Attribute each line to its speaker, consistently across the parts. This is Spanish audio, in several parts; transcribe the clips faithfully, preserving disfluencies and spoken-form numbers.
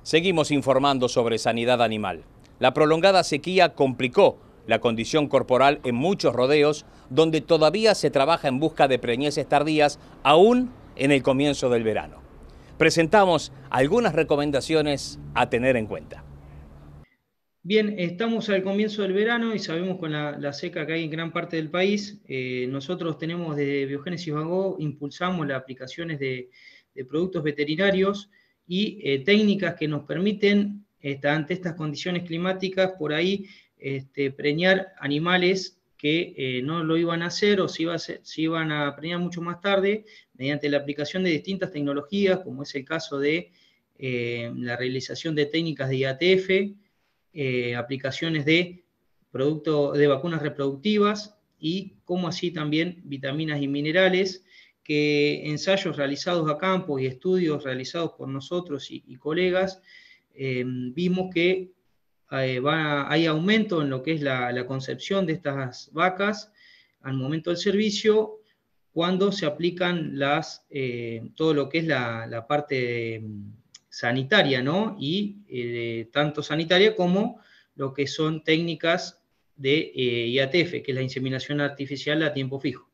Speaker 1: Seguimos informando sobre sanidad animal. La prolongada sequía complicó la condición corporal en muchos rodeos, donde todavía se trabaja en busca de preñeces tardías, aún en el comienzo del verano. Presentamos algunas recomendaciones a tener en cuenta.
Speaker 2: Bien, estamos al comienzo del verano y sabemos con la, la seca que hay en gran parte del país, eh, nosotros tenemos desde Biogénesis Van Gogh, impulsamos las aplicaciones de, de productos veterinarios y eh, técnicas que nos permiten, esta, ante estas condiciones climáticas, por ahí este, preñar animales que eh, no lo iban a hacer o se, iba a hacer, se iban a preñar mucho más tarde, mediante la aplicación de distintas tecnologías, como es el caso de eh, la realización de técnicas de I A T F, Eh, aplicaciones de, producto, de vacunas reproductivas y como así también vitaminas y minerales, que ensayos realizados a campo y estudios realizados por nosotros y, y colegas, eh, vimos que eh, va, hay aumento en lo que es la, la concepción de estas vacas al momento del servicio, cuando se aplican las, eh, todo lo que es la, la parte de, sanitaria, ¿no? Y eh, tanto sanitaria como lo que son técnicas de eh, I A T F, que es la inseminación artificial a tiempo fijo.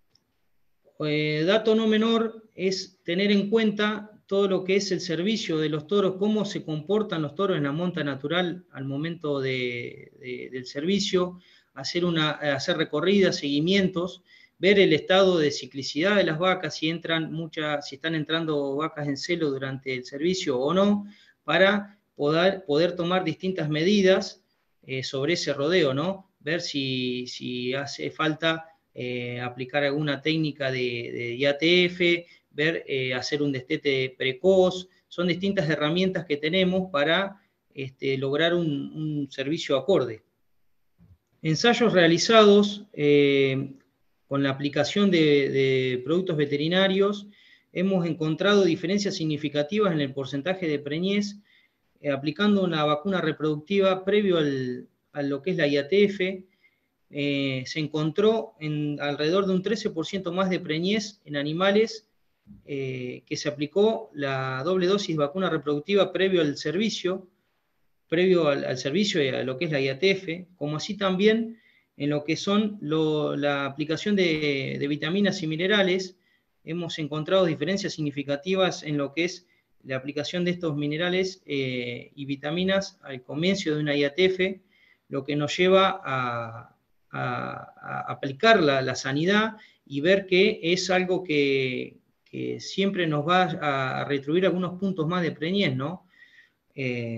Speaker 2: Eh, dato no menor es tener en cuenta todo lo que es el servicio de los toros, cómo se comportan los toros en la monta natural al momento de, de, del servicio, hacer, una, hacer recorridas, seguimientos, ver el estado de ciclicidad de las vacas, si, entran muchas, si están entrando vacas en celo durante el servicio o no, para poder, poder tomar distintas medidas eh, sobre ese rodeo, ¿no? Ver si, si hace falta eh, aplicar alguna técnica de, de I A T F, ver, eh, hacer un destete precoz. Son distintas herramientas que tenemos para este, lograr un, un servicio acorde. Ensayos realizados eh, con la aplicación de, de productos veterinarios, hemos encontrado diferencias significativas en el porcentaje de preñez eh, aplicando una vacuna reproductiva previo al, a lo que es la I A T F. Eh, se encontró en alrededor de un trece por ciento más de preñez en animales eh, que se aplicó la doble dosis de vacuna reproductiva previo al servicio, previo al, al servicio y a lo que es la I A T F, como así también en lo que son lo, la aplicación de, de vitaminas y minerales. Hemos encontrado diferencias significativas en lo que es la aplicación de estos minerales eh, y vitaminas al comienzo de una I A T F, lo que nos lleva a, a, a aplicar la, la sanidad y ver que es algo que, que siempre nos va a retribuir algunos puntos más de preñez, ¿no? Eh,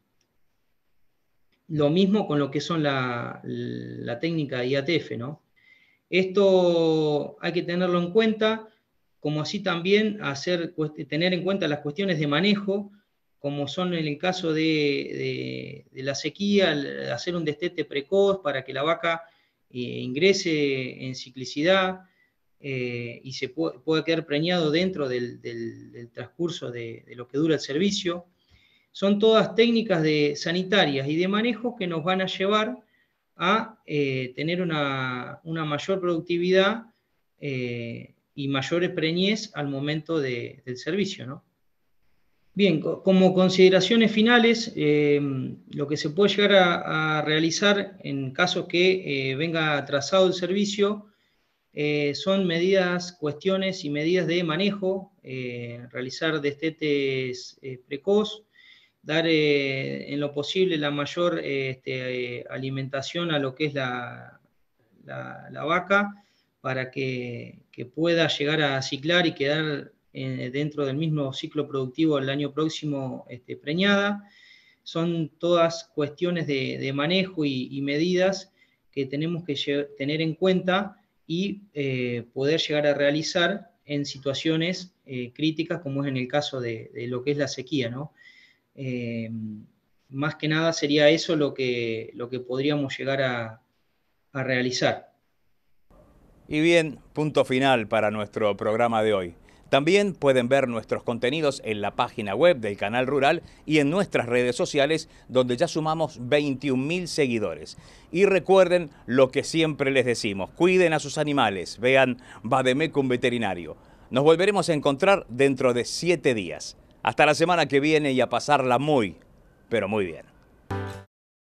Speaker 2: Lo mismo con lo que son la, la técnica de I A T F, ¿no? Esto hay que tenerlo en cuenta, como así también hacer, tener en cuenta las cuestiones de manejo, como son en el caso de, de, de la sequía, hacer un destete precoz para que la vaca eh, ingrese en ciclicidad eh, y se pueda, pueda quedar preñado dentro del, del, del transcurso de, de lo que dura el servicio. Son todas técnicas de, sanitarias y de manejo que nos van a llevar a eh, tener una, una mayor productividad eh, y mayores preñez al momento de, del servicio, ¿no? Bien, co como consideraciones finales, eh, lo que se puede llegar a, a realizar en caso que eh, venga atrasado el servicio eh, son medidas, cuestiones y medidas de manejo, eh, realizar destetes eh, precoz, dar eh, en lo posible la mayor eh, este, eh, alimentación a lo que es la, la, la vaca para que, que, pueda llegar a ciclar y quedar eh, dentro del mismo ciclo productivo el año próximo este, preñada. Son todas cuestiones de, de manejo y, y medidas que tenemos que tener en cuenta y eh, poder llegar a realizar en situaciones eh, críticas como es en el caso de, de lo que es la sequía, ¿no? Eh, más que nada sería eso lo que, lo que podríamos llegar a, a realizar.
Speaker 1: Y bien, punto final para nuestro programa de hoy. También pueden ver nuestros contenidos en la página web del Canal Rural y en nuestras redes sociales, donde ya sumamos veintiún mil seguidores. Y recuerden lo que siempre les decimos, cuiden a sus animales, vean Vademecum Veterinario. Nos volveremos a encontrar dentro de siete días. Hasta la semana que viene y a pasarla muy, pero muy bien.